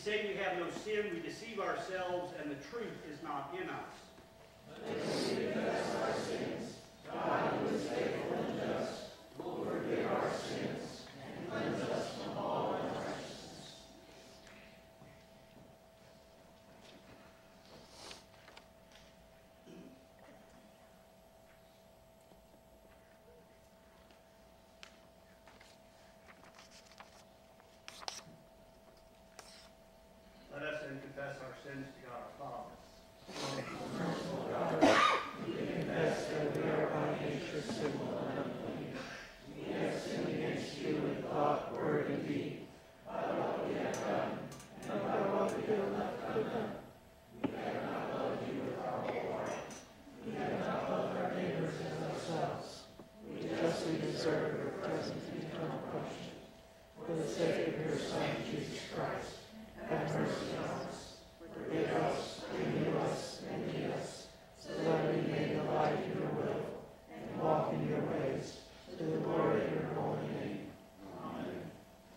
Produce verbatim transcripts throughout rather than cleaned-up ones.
say we have no sin, we deceive ourselves, and the truth is not in us. Let us confess our sins. God, who is faithful and just, will forgive our sins and cleanse us from all unrighteousness. Let us then confess our sins to God our Father. Merciful God, we confess that we are by nature sinful and unclean. We have sinned against you in thought, word, and deed, by what we have done, and by what we have left undone. We have not loved you with our whole heart. We have not loved our neighbors as ourselves. We justly deserve your presence and eternal punishment. For the sake of your Son, Jesus Christ, have mercy on us. Forgive us, renew us, and lead us, so that we may delight in your will and walk in your ways, to the glory of your holy name. Amen.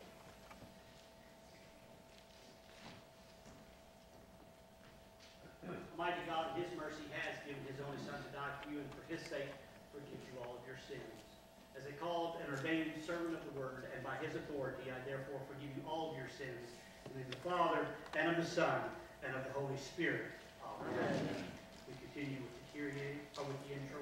Almighty God, in his mercy, has given his only Son to die for you, and for his sake forgives you all of your sins. As a called and ordained servant of the word, and by his authority, I therefore forgive you all of your sins, in the name of the Father, and of the Son, and of the Holy Spirit. Amen. Amen. We continue with the Kyrie, or with the intro.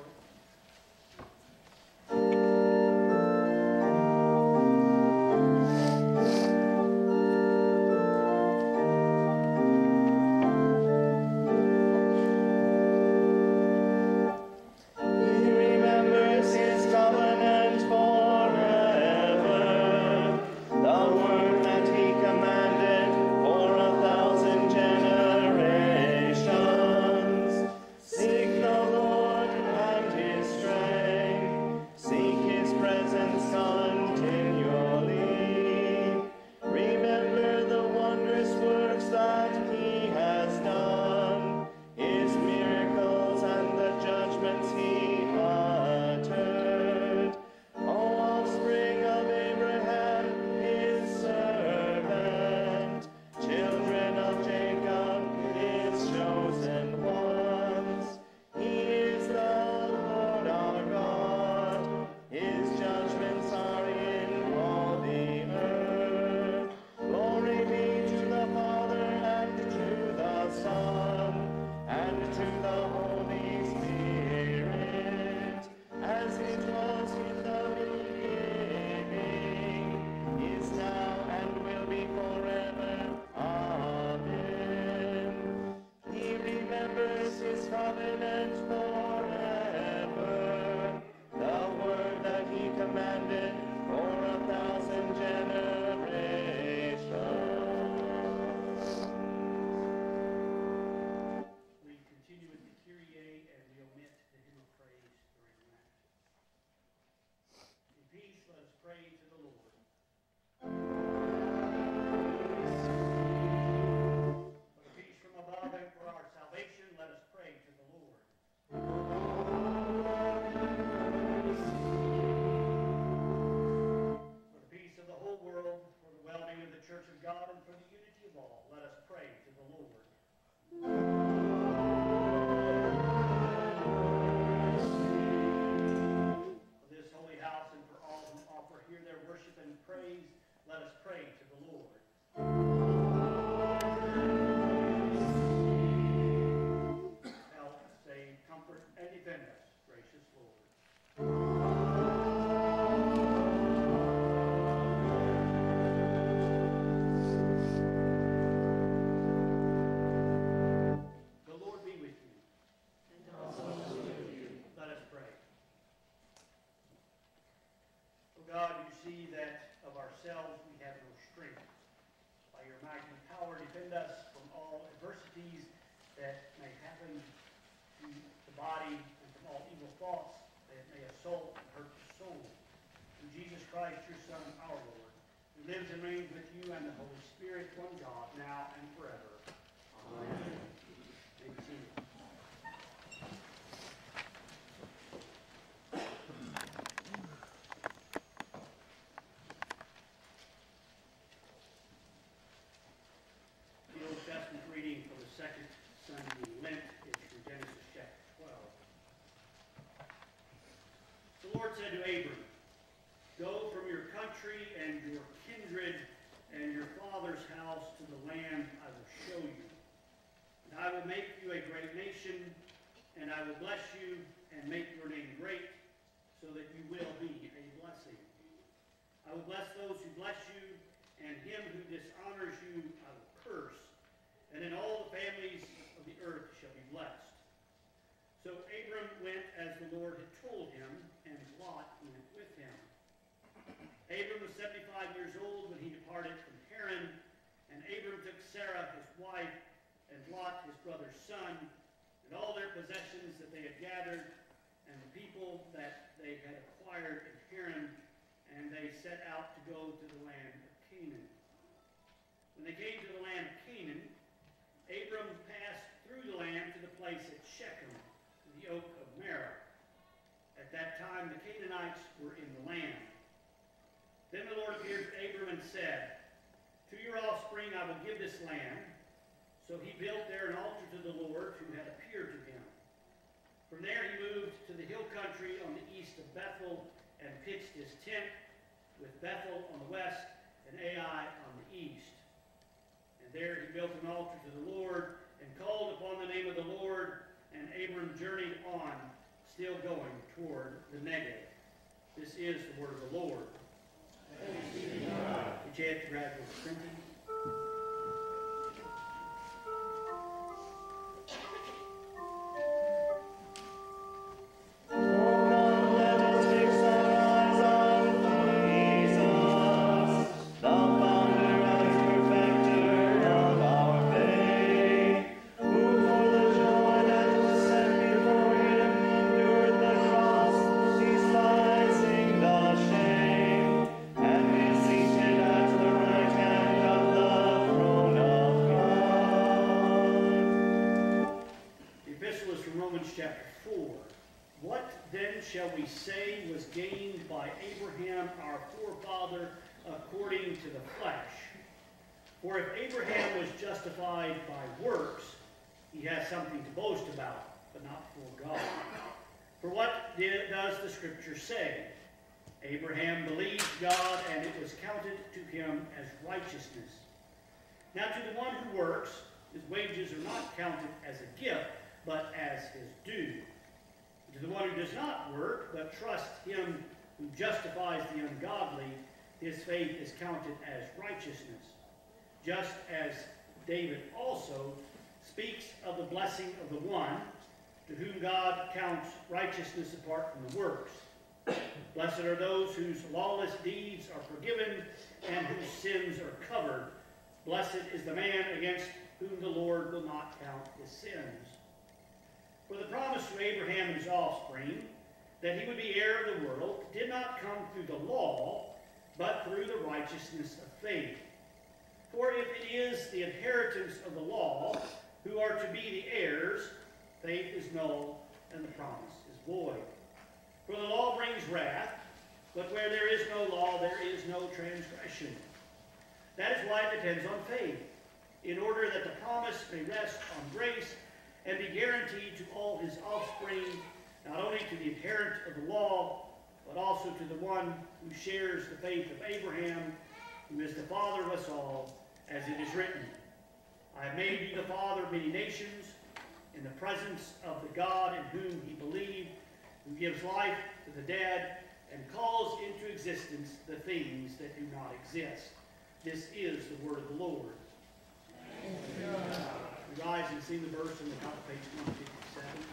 Lord said to Abram, "Go from your country and your kindred and your father's house to the land I will show you. And I will make you a great nation, and I will bless you and make your name great, so that you will be a blessing. I will bless those who bless you, and him who dishonors you I will curse, and in all the families of the earth shall be blessed." So Abram went as the Lord had told him, and Lot went with him. Abram was seventy-five years old when he departed from Haran, and Abram took Sarah his wife, and Lot his brother's son, and all their possessions that they had gathered, and the people that they had acquired in Haran, and they set out to go to the land of Canaan. When they came to the land of Canaan, Abram passed through the land to the place at Shechem, the oak of Merah. At that time the Canaanites were in the land. Then the Lord appeared to Abram and said, "To your offspring I will give this land." So he built there an altar to the Lord who had appeared to him. From there he moved to the hill country on the east of Bethel and pitched his tent, with Bethel on the west and Ai on the east. And there he built an altar to the Lord and called upon the name of the Lord, and Abram journeyed on, still going toward the Negev. This is the word of the Lord. Thanks be to God. Would you have to grab your printing? Chapter four. What then shall we say was gained by Abraham our forefather according to the flesh? For if Abraham was justified by works, he has something to boast about, but not before God. For what did, does the Scripture say? Abraham believed God, and it was counted to him as righteousness. Now to the one who works, his wages are not counted as a gift, but as his due. To the one who does not work, but trusts him who justifies the ungodly, his faith is counted as righteousness. Just as David also speaks of the blessing of the one to whom God counts righteousness apart from the works. Blessed are those whose lawless deeds are forgiven and whose sins are covered. Blessed is the man against whom the Lord will not count his sins. For the promise to Abraham and his offspring, that he would be heir of the world, did not come through the law, but through the righteousness of faith. For if it is the inheritance of the law who are to be the heirs, faith is null and the promise is void. For the law brings wrath, but where there is no law, there is no transgression. That is why it depends on faith, in order that the promise may rest on grace and be guaranteed to all his offspring, not only to the inherit of the law, but also to the one who shares the faith of Abraham, who is the father of us all, as it is written, "I have made you the father of many nations, in the presence of the God in whom he believed, who gives life to the dead, and calls into existence the things that do not exist." This is the word of the Lord. We rise and sing the verse on the top of page one fifty-seven.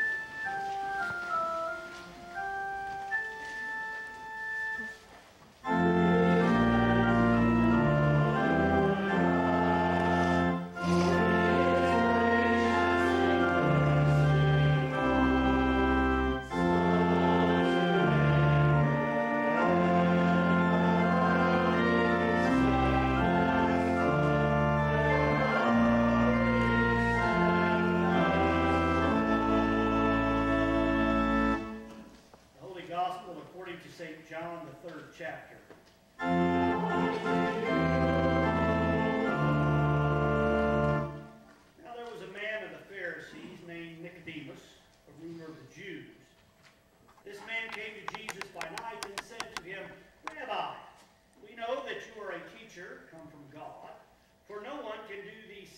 Saint John, the third chapter. Now there was a man of the Pharisees named Nicodemus, a ruler of the Jews. This man came to Jesus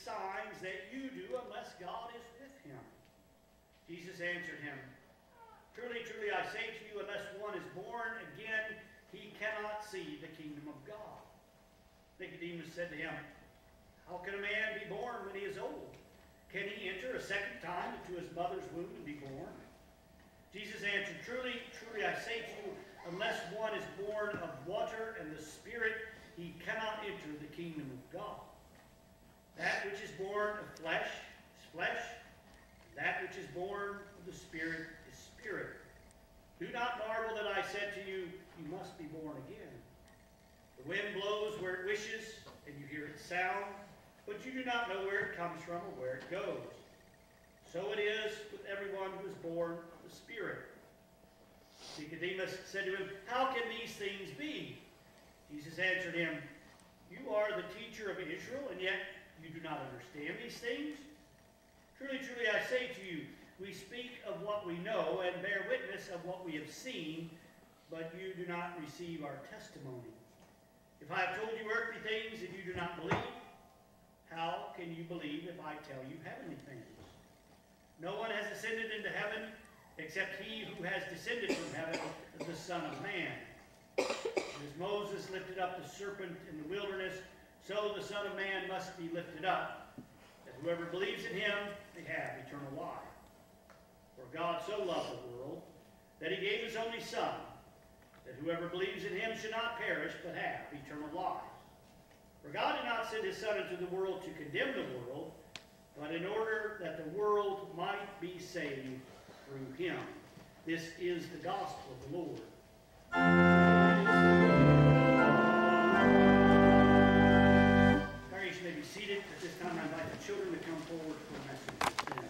signs that you do unless God is with him? Jesus answered him, Truly, truly, I say to you, unless one is born again, he cannot see the kingdom of God. Nicodemus said to him, How can a man be born when he is old? Can he enter a second time into his mother's womb and be born? Jesus answered, Truly, truly, I say to you, unless one is born of water and the Spirit, he cannot enter the kingdom of God. That which is born of flesh is flesh, that which is born of the Spirit is spirit. Do not marvel that I said to you, you must be born again. The wind blows where it wishes, and you hear its sound, but you do not know where it comes from or where it goes. So it is with everyone who is born of the Spirit. Nicodemus said to him, How can these things be? Jesus answered him, You are the teacher of Israel, and yet you do not understand these things? Truly, truly, I say to you, we speak of what we know and bear witness of what we have seen, but you do not receive our testimony. If I have told you earthly things and you do not believe, how can you believe if I tell you heavenly things? No one has ascended into heaven except he who has descended from heaven, the Son of Man. And as Moses lifted up the serpent in the wilderness, so the Son of Man must be lifted up, that whoever believes in him may have eternal life. For God so loved the world that he gave his only Son, that whoever believes in him should not perish but have eternal life. For God did not send his Son into the world to condemn the world, but in order that the world might be saved through him. This is the gospel of the Lord. Congregation may be seated. At this time, I invite the children to come forward for a message of sinners.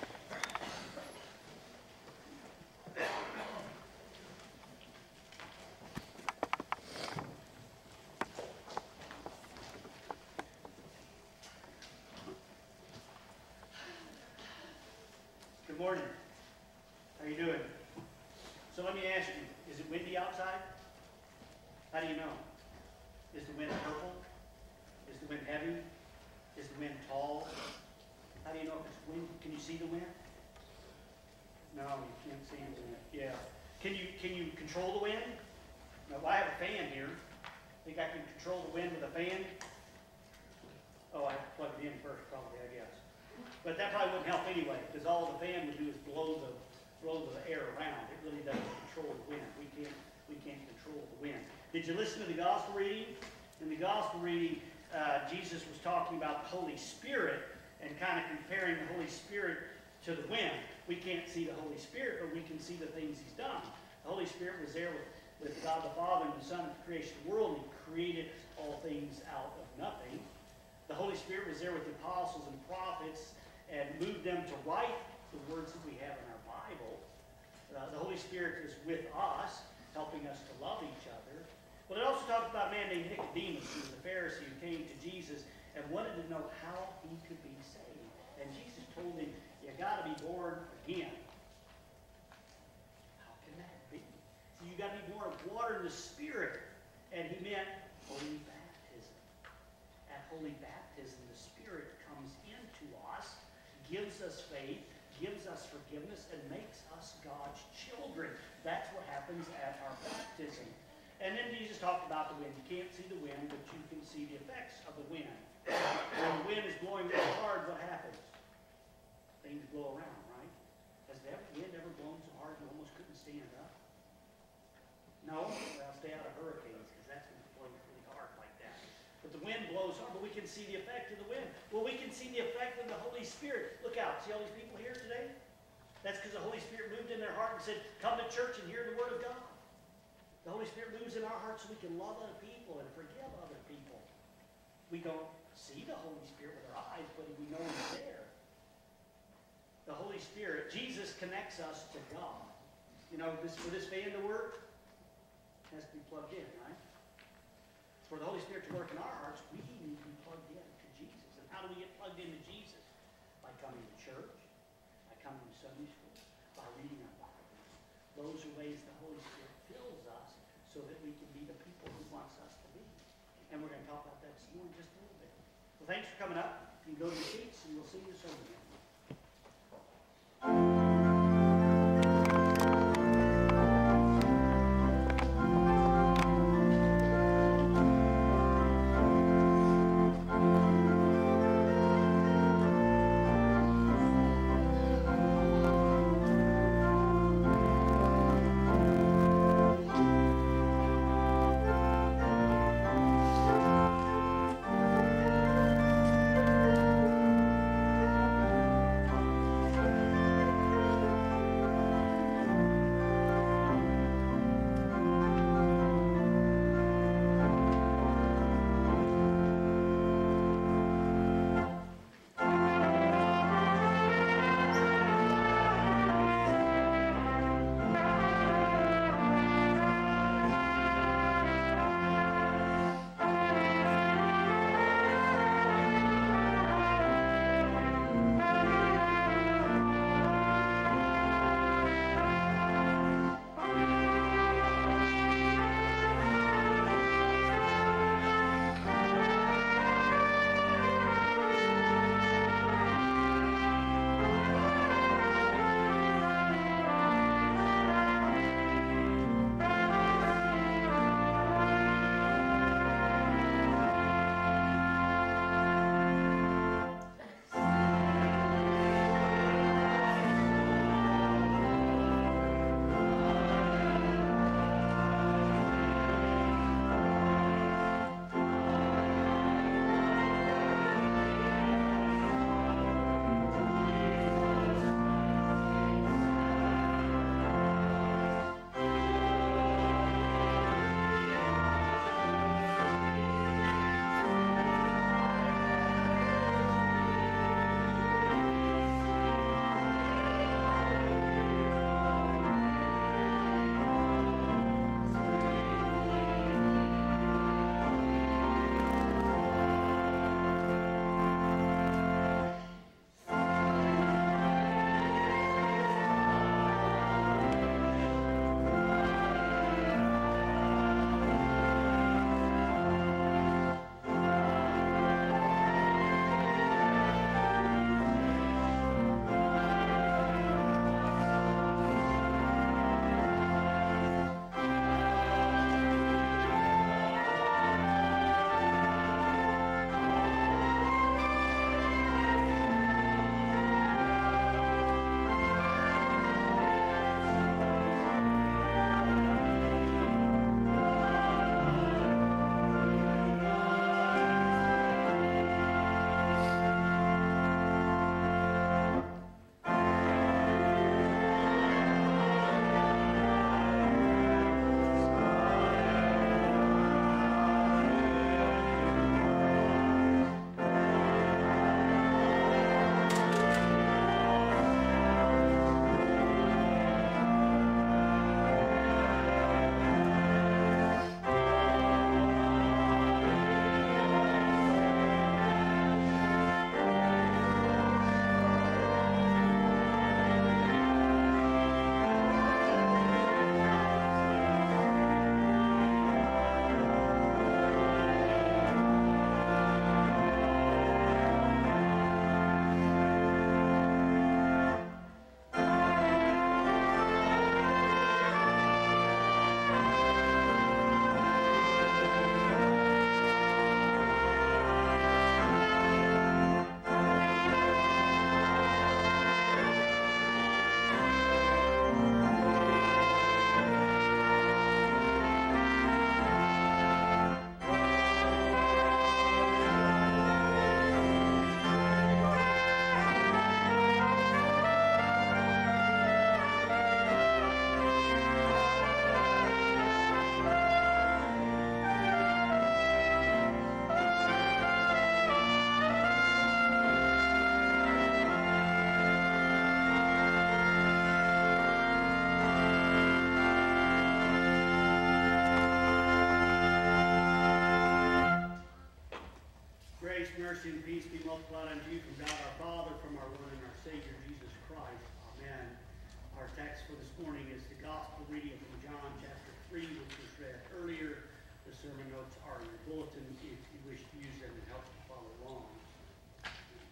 Good morning. How you doing? So let me ask you, is it windy outside? How do you know? Is the wind purple? Is the wind heavy? Is the wind tall? How do you know if it's wind? Can you see the wind? No, you can't see the wind. Yeah. Can you can you control the wind? No, I have a fan here. Think I can control the wind with a fan? Oh, I have to plug it in first, probably, I guess. But that probably wouldn't help anyway, because all the fan would do is blow the blow the air around. It really doesn't control the wind. We can't we can't control the wind. Did you listen to the gospel reading? In the gospel reading, uh, Jesus was talking about the Holy Spirit and kind of comparing the Holy Spirit to the wind. We can't see the Holy Spirit, but we can see the things he's done. The Holy Spirit was there with, with God the Father and the Son at the creation of the world, and he created all things out of nothing. The Holy Spirit was there with the apostles and prophets and moved them to write the words that we have in our Bible. Uh, the Holy Spirit is with us, helping us to love each other. But it also talks about a man named Nicodemus, who was a Pharisee who came to Jesus and wanted to know how he could be saved. And Jesus told him, you got to be born again. How can that be? So you got to be born of water and the Spirit. And he meant holy baptism. At holy baptism, the Spirit comes into us, gives us faith, gives us forgiveness, and makes us God's children. That's what happens at our baptism. And then Jesus talked about the wind. You can't see the wind, but you can see the effects of the wind. When the wind is blowing really hard, what happens? Things blow around, right? Has the wind ever blown so hard you almost couldn't stand up? No? Well, stay out of hurricanes, because that's when it's blowing really hard like that. But the wind blows hard, but we can see the effect of the wind. Well, we can see the effect of the Holy Spirit. Look out. See all these people here today? That's because the Holy Spirit moved in their heart and said, come to church and hear the Word of God. The Holy Spirit moves in our hearts so we can love other people and forgive other people. We don't see the Holy Spirit with our eyes, but we know He's there. The Holy Spirit, Jesus connects us to God. You know, this, for this fan to work, it has to be plugged in, right? For the Holy Spirit to work in our hearts, we need to be plugged in to Jesus. And how do we get plugged into Jesus? By coming to church, by coming to Sunday school, by reading our Bibles. Those are ways the Holy Spirit fills us so that we can be the people He wants us to be. And we're going to talk about that this morning just a little bit. Well, thanks for coming up. You can go to your seats, and we'll see you soon again. mercy and peace be multiplied unto you from God our Father, from our Lord and our Savior, Jesus Christ. Amen. Our text for this morning is the gospel reading from John chapter three, which was read earlier. The sermon notes are in your bulletin if you wish to use them and help you follow along.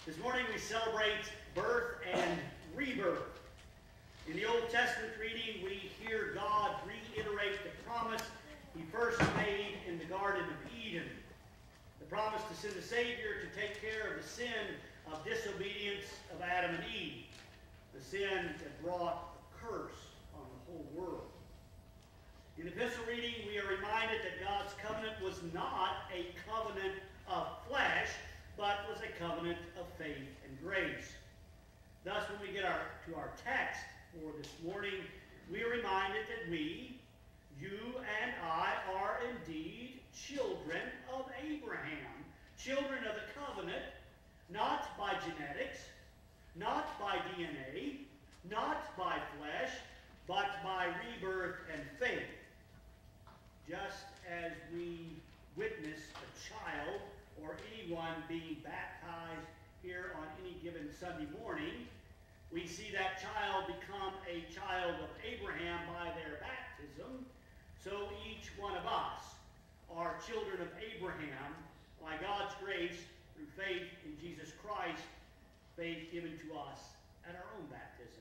This morning we celebrate birth and rebirth. In the Old Testament reading, we hear God reiterate the promise he first made in the Garden of Eden. The promise to send a Savior to take care of the sin of disobedience of Adam and Eve. The sin that brought a curse on the whole world. In the epistle reading, we are reminded that God's covenant was not a covenant of flesh, but was a covenant of faith and grace. Thus, when we get our, to our text for this morning, we are reminded that we, you and I, are indeed children of Abraham, children of the covenant, not by genetics, not by D N A, not by flesh, but by rebirth and faith. Just as we witness a child or anyone being baptized here on any given Sunday morning, we see that child become a child of Abraham by their baptism. So each one of us are children of Abraham by God's grace through faith in Jesus Christ, faith given to us at our own baptism.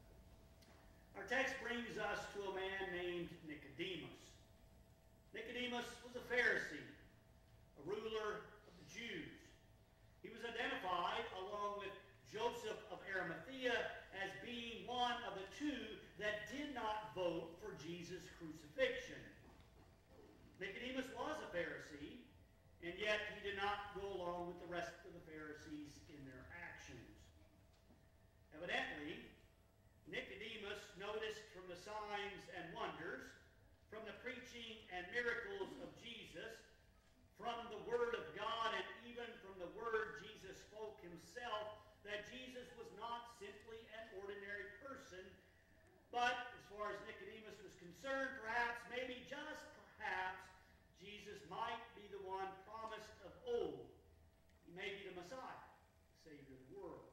Our text brings us to a man named Nicodemus. Nicodemus was a Pharisee, a ruler of the Jews. He was identified, along with Joseph of Arimathea, as being one of the two that did not vote for Jesus' crucifixion. Nicodemus was a Pharisee, and yet he did not go along with the rest of the Pharisees in their actions. Evidently, Nicodemus noticed from the signs and wonders, from the preaching and miracles of Jesus, from the Word of God, and even from the word Jesus spoke himself, that Jesus was not simply an ordinary person, but as far as Nicodemus was concerned, perhaps, maybe just perhaps, Jesus might be the one promised of old. He may be the Messiah, the Savior of the world.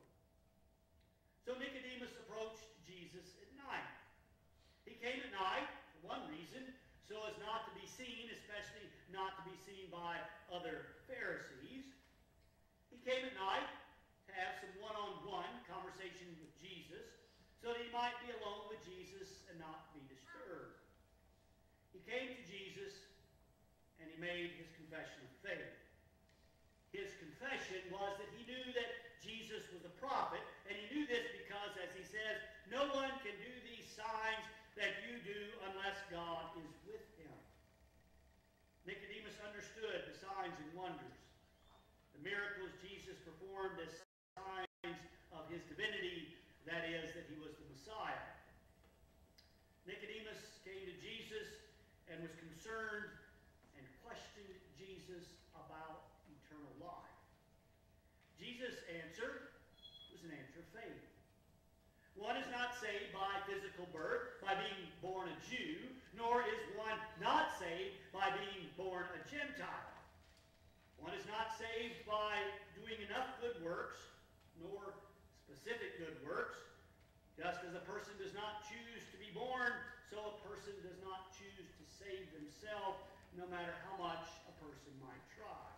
So Nicodemus approached Jesus at night. He came at night, for one reason, so as not to be seen, especially not to be seen by other Pharisees. He came at night to have some one-on-one conversation with Jesus, so that he might be alone with Jesus and not be disturbed. He came to Jesus, and he made his confession of faith. His confession was that he knew that Jesus was a prophet, and he knew this because, as he says, no one can do these signs that you do unless God is with him. Nicodemus understood the signs and wonders, the miracles Jesus performed as signs of his divinity, that is, that he was the Messiah. Nicodemus came to Jesus and was concerned and questioned Jesus about eternal life. Jesus' answer was an answer of faith. One is not saved by physical birth, by being born a Jew, nor is one not saved by being born a Gentile. One is not saved by doing enough good works, nor specific good works. Just as a person does not choose to be born, so a person does not choose to save themselves, no matter how much a person might try.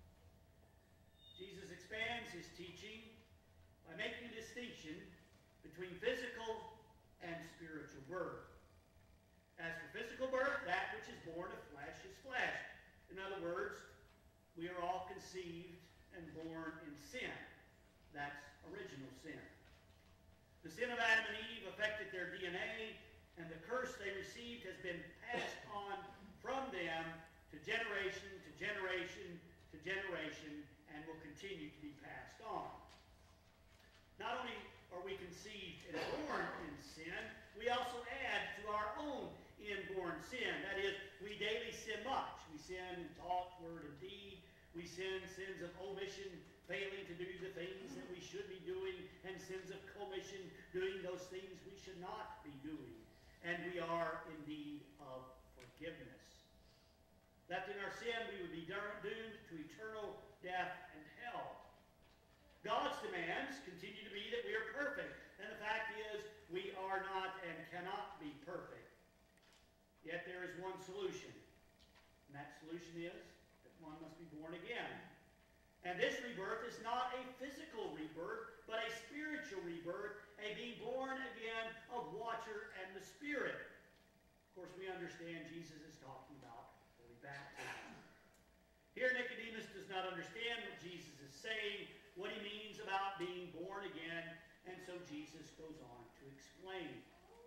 Jesus expands his teaching by making a distinction between physical and spiritual birth. As for physical birth, that which is born of flesh is flesh. In other words, we are all conceived and born in sin. That's original sin. The sin of Adam and Eve affected their D N A, and the curse they received has been passed on from them to generation to generation to generation, and will continue to be passed on. Not only are we conceived and born in sin, we also add to our own inborn sin. That is, we daily sin much. We sin in thought, word, and deed. We sin sins of omission, failing to do the things that we should be doing, and sins of commission, doing those things we should not be doing. And we are in need of forgiveness. Left in our sin, we would be doomed to eternal death and hell. God's demands continue to be that we are perfect. And the fact is, we are not and cannot be perfect. Yet there is one solution. And that solution is that one must be born again. And this rebirth is not a physical rebirth, but a spiritual rebirth, a being born again of water and the Spirit. Of course, we understand Jesus is talking about holy baptism. Here, Nicodemus does not understand what Jesus is saying, what he means about being born again, and so Jesus goes on to explain.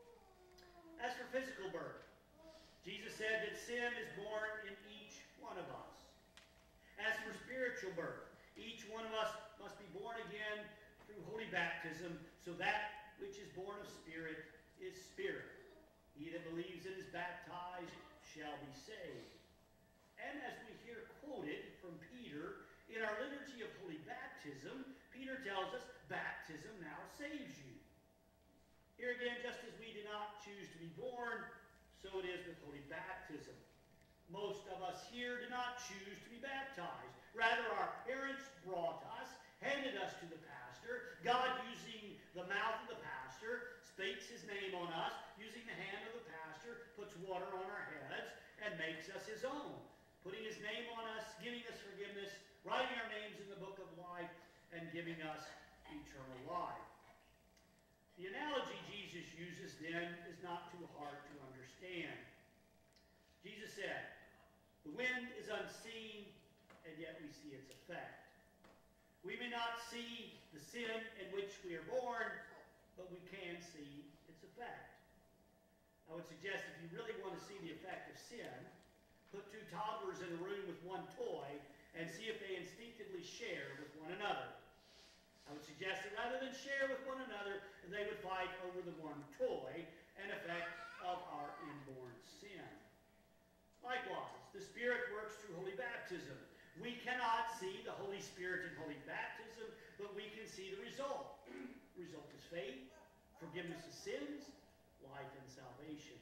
As for physical birth, Jesus said that sin is born in each one of us. As for spiritual birth, each one of us must be born again through holy baptism, so that which is born of spirit is spirit. He that believes and is baptized shall be saved. And as we hear quoted from Peter, in our liturgy of holy baptism, Peter tells us, baptism now saves you. Here again, just as we did not choose to be born, so it is with holy baptism. Most of us here did not choose to be baptized. Rather, our parents brought us, handed us to the pastor. God, using the mouth of the pastor, speaks his name on us. Using the hand of the pastor, puts water on our heads and makes us his own. Putting his name on us, giving us forgiveness, writing our names in the book of life, and giving us eternal life. The analogy Jesus uses then is not too hard to understand. Jesus said, the wind is unseen, and yet we see its effect. We may not see the sin in which we are born, but we can see its effect. I would suggest if you really want to see the effect of sin, put two toddlers in a room with one toy and see if they instinctively share with one another. I would suggest that rather than share with one another, they would fight over the one toy, an effect of our inborn sin. Likewise, the Spirit works through holy baptism. We cannot see the Holy Spirit in holy baptism, but we can see the result. The result is faith, forgiveness of sins, life and salvation.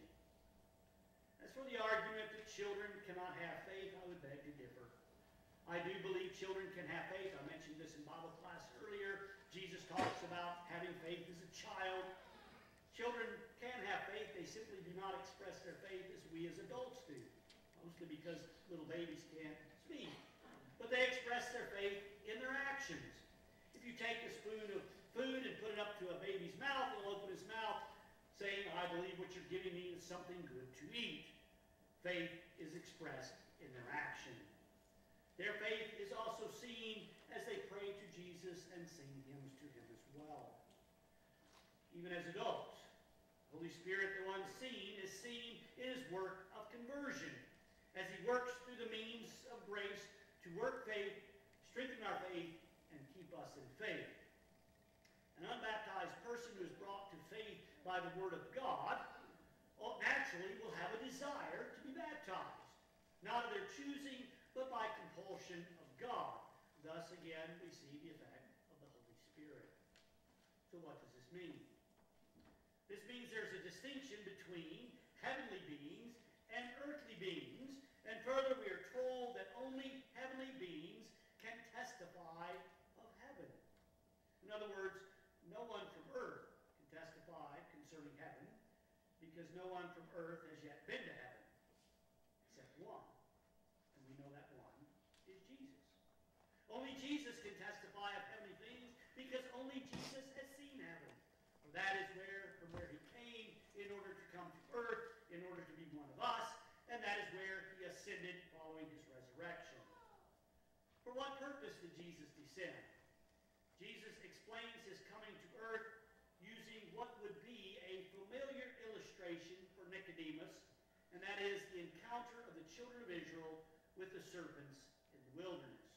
As for the argument that children cannot have faith, I would beg to differ. I do believe children can have faith. I mentioned this in Bible class earlier. Jesus talks about having faith as a child. Children can have faith. They simply do not express their faith as we as adults do, mostly because little babies can't speak. But they express their faith in their actions. If you take a spoon of food and put it up to a baby's mouth, it'll open his mouth saying, I believe what you're giving me is something good to eat. Faith is expressed in their action. Their faith is also seen as they pray to Jesus and sing hymns to him as well. Even as adults, the Holy Spirit, though unseen, is seen in his work of conversion, as he works through the means of grace to work faith, strengthen our faith, and keep us in faith. An unbaptized person who is brought to faith by the Word of God naturally will have a desire to be baptized, not of their choosing, but by compulsion of God. Thus, again, we see the effect of the Holy Spirit. So what does this mean? This means there's a distinction between heavenly beings and earthly beings, and further we are told that only heavenly beings can testify of heaven. In other words, no one from earth can testify concerning heaven, because no one from earth has yet been to heaven, except one. And we know that one is Jesus. Only Jesus can testify of heavenly things, because only Jesus has seen heaven. For that is where, from where he came in order to come to earth, in order to be one of us, and that is where he ascended following his resurrection. For what purpose did Jesus descend? Jesus explains his coming to earth using what would be a familiar illustration for Nicodemus, and that is the encounter of the children of Israel with the serpents in the wilderness.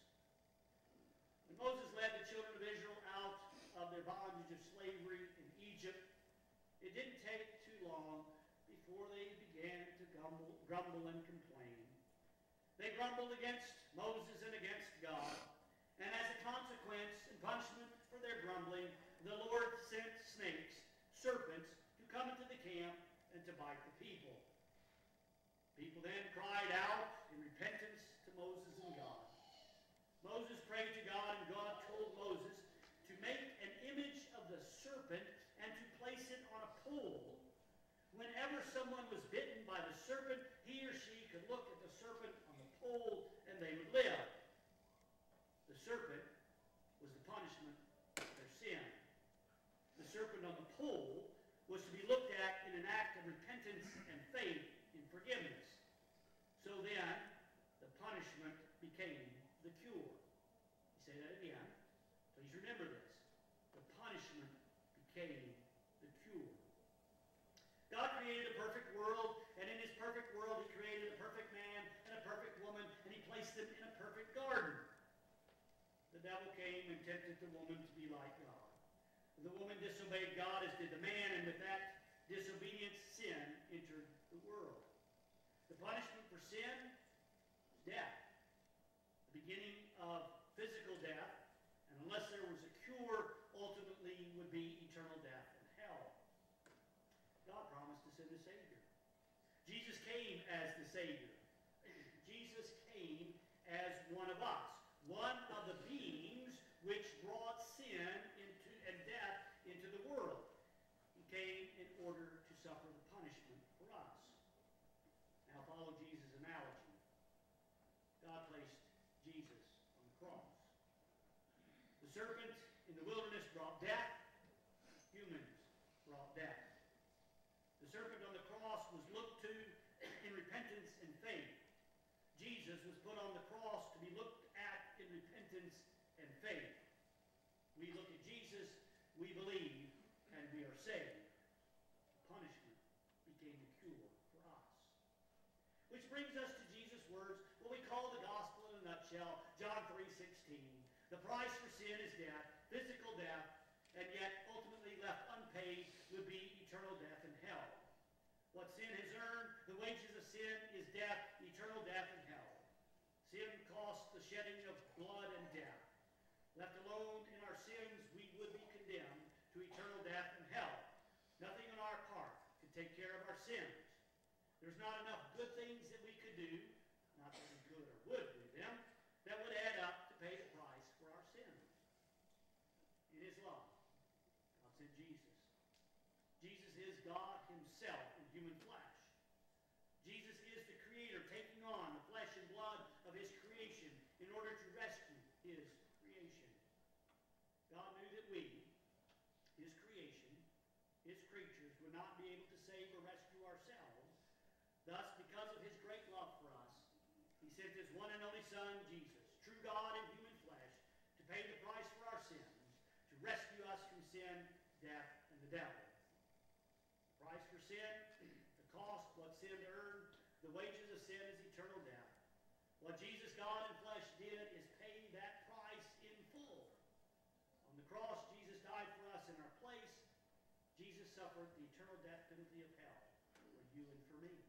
When Moses led the children of Israel out of their bondage of slavery in Egypt, it didn't take too long before they began to grumble, grumble and complain. They grumbled against Moses and against God, and as a consequence and punishment for their grumbling, the Lord sent snakes, serpents, to come into the camp and to bite the people. People then cried out in repentance to Moses and God. Moses prayed to God, and God told Moses to make an image of the serpent and to place it on a pole. Whenever someone was bitten by the serpent, he or she could look at the serpent on the pole and they would live. The serpent whole was to be looked at in an act of repentance and faith in forgiveness. So then, the punishment became the cure. You say that again. Please remember this. The punishment became the cure. God created a perfect world, and in his perfect world he created a perfect man and a perfect woman, and he placed them in a perfect garden. The devil came and tempted the woman to be like God. The woman disobeyed God as did the man, and with that disobedience, sin entered the world. The punishment for sin is death. The beginning of physical death, and unless there was a cure, ultimately would be eternal death in hell. God promised to send a Savior. Jesus came as the Savior. Jesus came as one of us, one of the beings which brought sin into and death into the world. He came in order to suffer the punishment for us. Now follow Jesus' analogy. God placed Jesus on the cross. The serpent in the wilderness brought death. Humans brought death. The serpent on the cross was looked to in repentance and faith. Jesus was put on the cross to be looked at in repentance and faith. We look at Jesus, we believe, and we are saved. The punishment became the cure for us. Which brings us to Jesus' words, what we call the gospel in a nutshell, John three sixteen. The price for sin is death, physical death, and yet ultimately left unpaid would be eternal death in hell. What sin has earned, the wages of sin is death, eternal death in hell. Sin costs the shedding of blood and death. Left alone in our sins, we would be condemned to eternal death in hell. Nothing on our part could take care of our sins. There's not enough good things that we could do, not that we could or would do them, that would add up to pay the price for our sins. In his love, God sent Jesus. Jesus is God himself in human flesh. Jesus is the Creator taking on the flesh and blood of his creation in order to rescue his creation. God knew that we, his creation, his creatures, would not be able to save or rescue ourselves. Thus, because of his great love for us, he sent his one and only Son, Jesus, true God in human flesh, to pay the price for our sins, to rescue us from sin, death, and the devil. The price for sin, the cost, what sin earned, the wages of sin is eternal death. What Jesus, God in flesh, did is pay that price in full. On the cross, Jesus died for us in our place. Jesus suffered the eternal death penalty of hell for you and for me.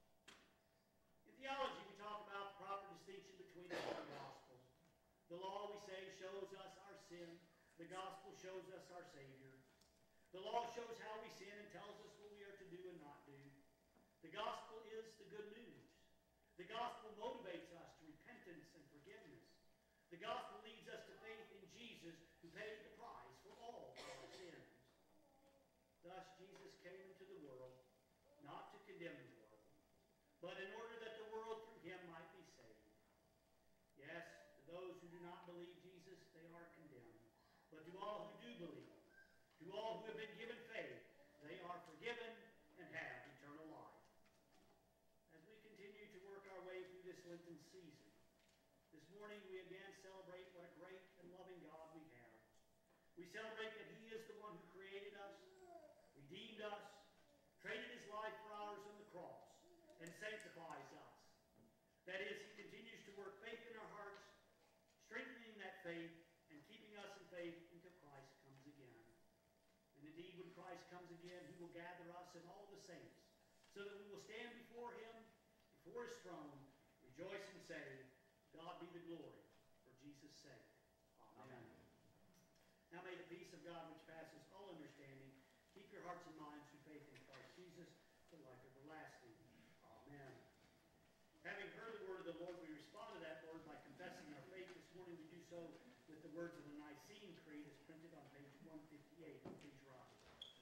In theology, we talk about the proper distinction between the two gospels. The law, we say, shows us our sin. The gospel shows us our Savior. The law shows how we sin and tells us what we are to do and not do. The gospel is the good news. The gospel motivates us to repentance and forgiveness. The gospel leads us to faith in Jesus, who paid the price for all of our sins. Thus, Jesus came into the world, not to condemn the world, but in order that the world through him might be saved. Yes, to those who do not believe Jesus, they are condemned. But to all who do believe, to all who have been given faith, they are forgiven and have eternal life. As we continue to work our way through this Lenten season, this morning we again celebrate what a great and loving God we have. We celebrate that he is the one who created us, redeemed us, traded his life for ours on the cross, and sanctifies us. That is, he continues to work faith in our hearts, strengthening that faith and keeping us in faith until Christ comes again. And indeed, when Christ comes again, he will gather us and all the saints, so that we will stand before him, before his throne, rejoice and say, God be the glory for Jesus' sake. Amen. Amen. Now may the peace of God, which passes all understanding, keep your hearts and minds through faith in Christ Jesus for life everlasting. Amen. Having heard the word of the Lord, we respond to that word by confessing our faith. This morning we do so with the words of the Nicene Creed as printed on page one fifty-eight. Please rise.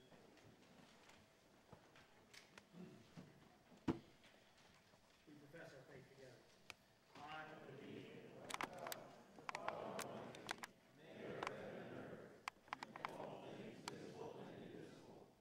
We profess our faith together. I believe in God, the Father Almighty, maker of heaven and earth, and all things visible and invisible.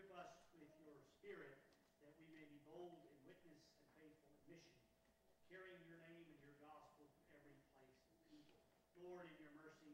Equip us with your Spirit that we may be bold in witness and faithful in mission, carrying your name and your gospel to every place and people. Lord, in your mercy,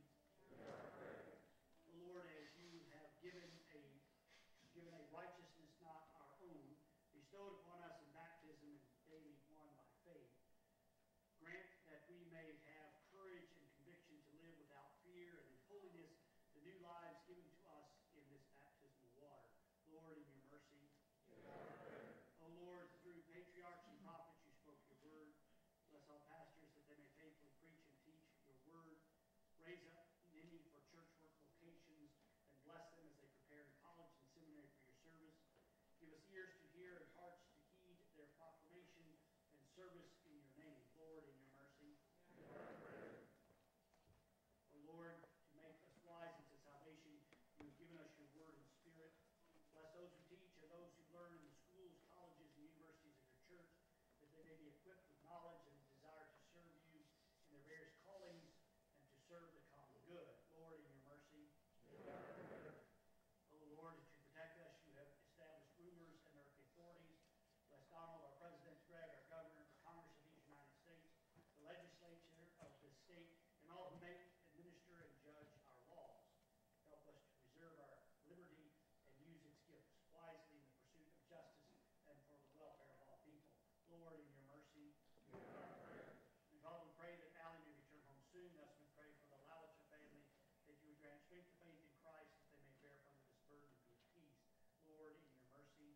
Lord, as you have given a given a righteousness not our own, bestowed upon us in baptism and daily won by faith, grant that we may have courage and conviction to live without fear and in holiness the new lives given to us in this baptismal water. Lord, in your mercy. O Lord, through patriarchs and prophets you spoke your word. Bless all pastors that they may faithfully preach and teach your word. Raise up many for church work vocations and bless them as they prepare in college and seminary for your service. Give us ears to hear and hearts to heed their proclamation and service in your name. Lord, in your mercy. O Lord, to make us wise unto salvation, you have given us your word and spirit. Bless those who teach and those who learn in the schools, colleges, and universities of your church, that they may be equipped with knowledge and desire to serve you in their various callings and to serve the common good. Lord, in your mercy. O Lord, to protect us, you have established rulers and earthly authorities. Bless Donald, our President, Greg, our Governor, the Congress of these United States, the legislature of this state, and all who make, administer, and judge our laws. Help us to preserve our liberty and use its gifts wisely in the pursuit of justice and for the welfare of all people. Lord, in your mercy. And God, we pray that Allie may return home soon. Thus we pray for the Lowitzer family, that you would grant strength to faith in Christ, that they may bear from this burden and be at peace. Lord, in your mercy.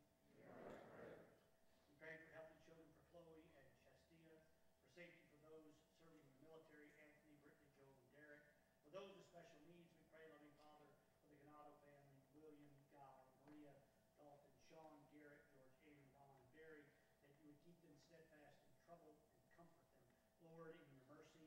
We pray for healthy children for Chloe and Shastia, for safety for those serving in the military, Anthony, Brittany, Joel, and Derek. For those with special needs, we pray, loving Father, for the Ganado family, William, Guy, Maria, Dalton, Sean, Garrett, George, Aaron, Don, and Barry, that you would keep them steadfast in trouble and comfort them. Lord, in your mercy.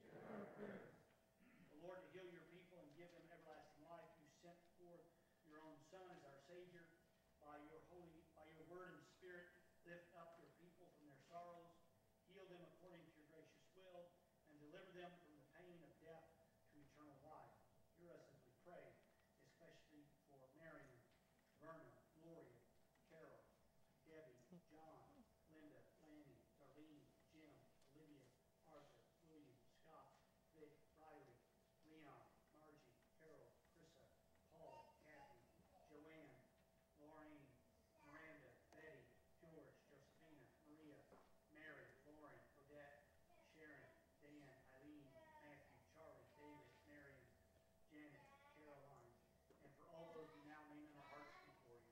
The Lord, to heal your people and give them everlasting life, you sent forth your own Son as our Savior. By your holy, by your word and spirit, lift up your people from their sorrows, heal them according to your gracious will, and deliver them from the pain of death to eternal life. Hear us as we pray, especially for Marion, Verna, Gloria, Carol, Debbie, John, Linda, Lanny, Darlene, Jim, Olivia, Arthur, William, Scott, Vic, Riley, Leon, Margie, Carol, Krissa, Paul, Kathy, Joanne, Lorraine, Miranda, Betty, George, Josephina, Maria, Mary, Lauren, Odette, Sharon, Dan, Eileen, Matthew, Charlie, David, Marion, Janet, Caroline, and for all those who now name in our hearts before you.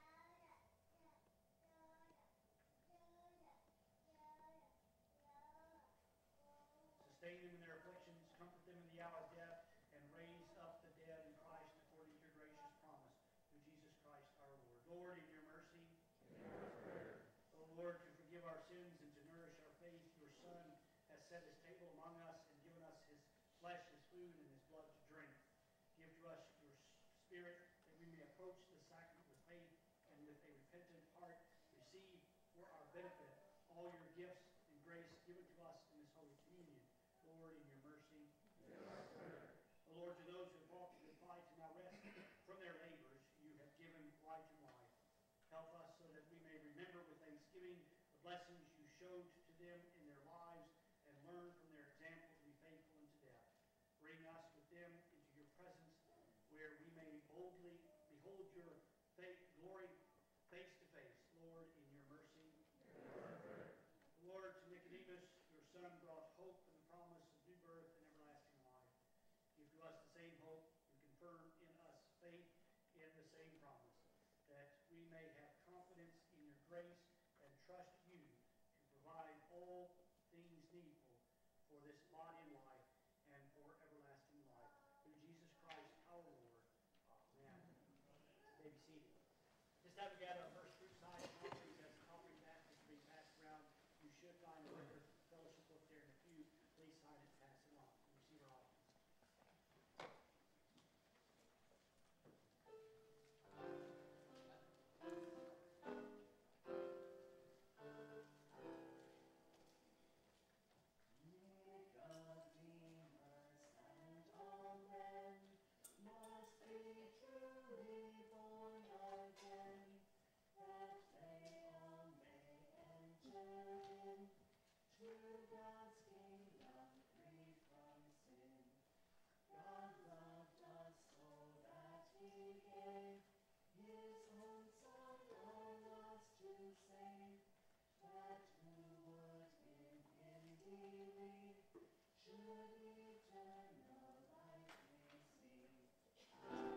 Sustain them in their afflictions, comfort them in the hour of death, and raise up the dead in Christ according to your gracious promise, through Jesus Christ our Lord. Lord, in your mercy. O Lord, to forgive our sins and to nourish our faith, your Son has set his table among us and given us his flesh as food and his blood to drink. Give to us your Spirit that we may approach the sacrament with faith and with a repentant heart receive for our benefit all your gifts and grace given to us in this Holy Communion. Lord, in your mercy. O Lord, to those who have walked in the fight to now rest from their labors, you have given light and life. Help us so that we may remember with thanksgiving the blessings you showed to them in their lives and learn from their example to be faithful unto death. Bring us with them into your presence where we may boldly behold your faith, glory face to face. Lord, in your mercy. Lord, to Nicodemus, your Son brought hope and the promise of new birth and everlasting life. Give to us the same hope and confirm in us faith in the same promise, that we may have confidence in your grace and trust you to provide all things needful for this body and life and for everlasting life. Through Jesus Christ our Lord. Amen. You may be seated. This time we gather our first fruit side and offerings as offering baskets being passed around. You should find a record fellowship book there in a few. Please sign it and pass it on. You receive our offerings. Must be truly born again. God's kingdom free from sin. God loved us so that he gave his own Son on us to save, that who would in him believe should eternal life receive.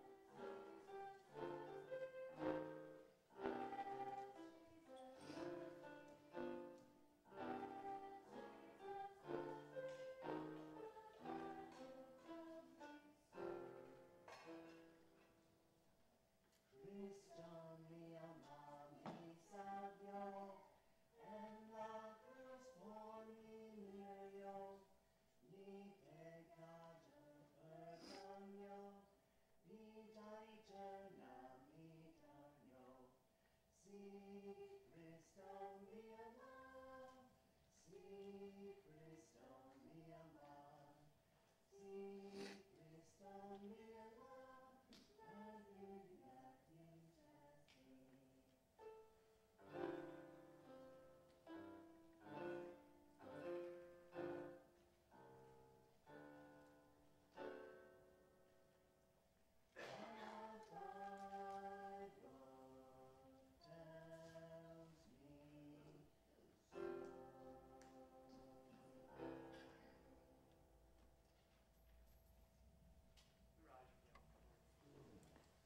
Cristo mio mami salvio, en la cruz por mi murió, mi pecado perdonó, vida eterna me dio. Si Cristo me ama, si Cristo me ama, si Cristo me ama, nothing, nothing touches me. Our Bible tells me so. Rise, y'all.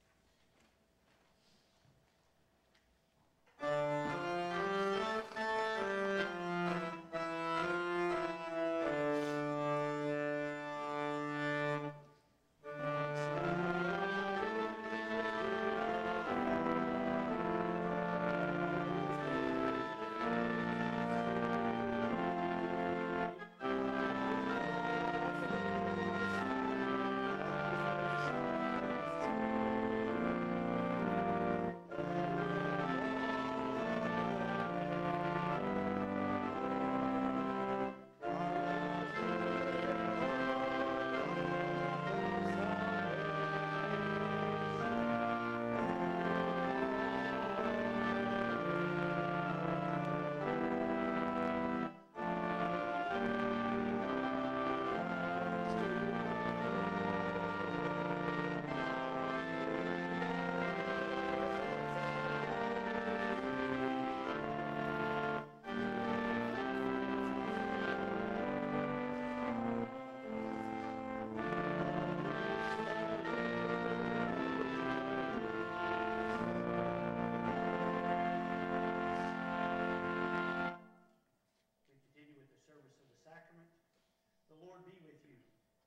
We continue with the service of the sacrament. The Lord be with you.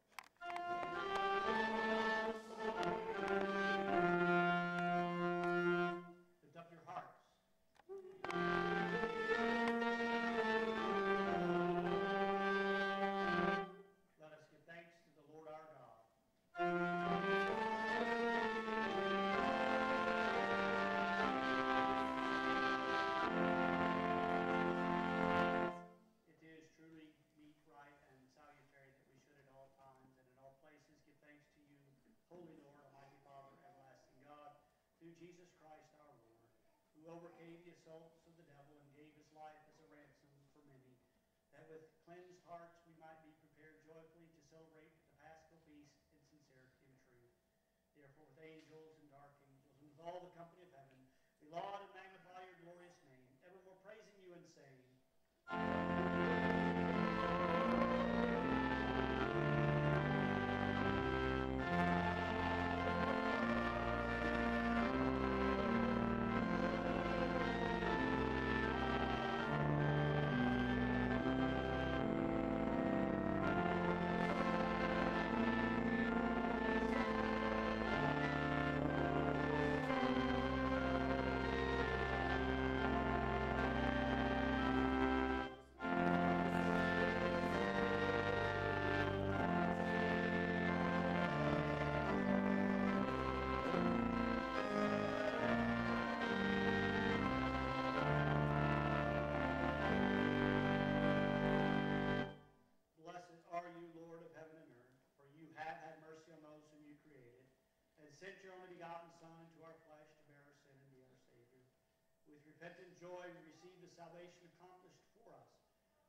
Lift up your hearts. Let us give thanks to the Lord our God. It is truly meet, right, and salutary that we should at all times and in all places give thanks to you, Holy Lord, Almighty Father, everlasting God, through Jesus Christ our Lord, who overcame the assaults of the devil and gave his life as a ransom for many, that with cleansed hearts we might be prepared joyfully to celebrate the Paschal feast in sincerity and truth. Therefore, with angels and archangels and with all the company of heaven, we laud and magnify your glorious name, evermore praising you and saying, Blessed are you, Lord of heaven and earth, for you have had mercy on those whom you created, and sent your only begotten Son into our flesh to bear our sin and be our Savior. With repentant joy we receive the salvation accomplished for us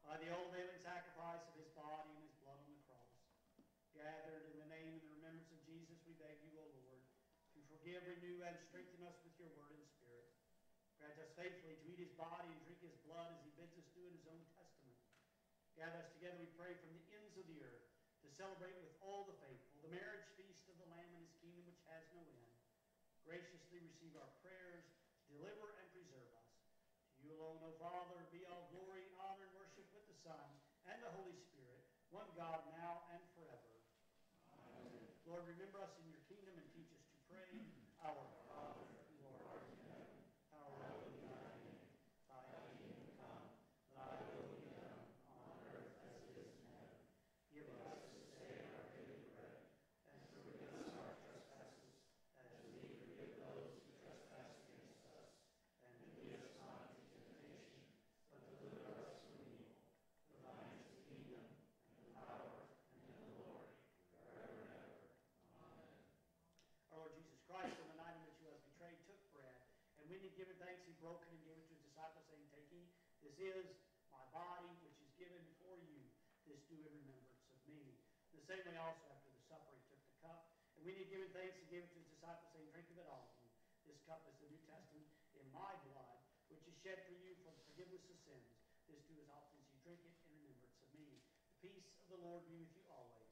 by the all-availing sacrifice of his body and his blood on the cross. Gathered in the name and the remembrance of Jesus, we beg you, O Lord, to forgive, renew, and strengthen us with your word and spirit. Grant us faithfully to eat his body and drink his blood as he bids us do in his own testament. Gather us together, we pray, from the ends of the earth to celebrate with all the faithful the marriage feast of the Lamb and his kingdom which has no end. Graciously receive our prayers, deliver and preserve us. To you alone, O Father, be all glory, honor, and worship with the Son and the Holy Spirit, one God, now and forever. Amen. Lord, remember us in your kingdom and teach us to pray. Our Father, who art in heaven, hallowed be thy name. Thy kingdom come, thy will be done, on earth as it is in heaven. Give us this day our daily bread, and forgive us our trespasses, as we forgive those who trespass against us. And lead us not into temptation, but deliver us from evil. For thine is the kingdom, and the power, and the glory, forever and ever. Amen. Our Lord Jesus Christ, on the night in which he was betrayed, took bread, and when he had given thanks, he broke it and gave it to his disciples, saying, Take, eat, this is my body, which is given for you. This do in remembrance of me. In the same way also, after the supper, he took the cup, and when he had given thanks, he gave it to his disciples, saying, Drink of it, all of you. This cup is the New Testament in my blood, which is shed for you for the forgiveness of sins. This do as often as you drink it in remembrance of me. The peace of the Lord be with you always.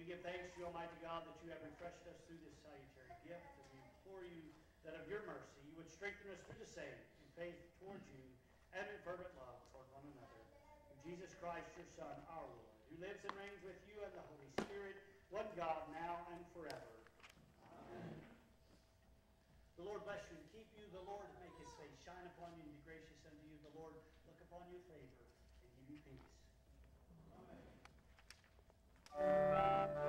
we give thanks to you, Almighty God, that you have refreshed us through this salutary gift, and we implore you that of your mercy you would strengthen us through the same in faith towards you and in fervent love toward one another. Through Jesus Christ, your Son, our Lord, who lives and reigns with you and the Holy Spirit, one God, now and forever. Amen. The Lord bless you and keep you. The Lord make his face shine upon you and be gracious unto you. The Lord look upon you with favor and give you peace. Amen.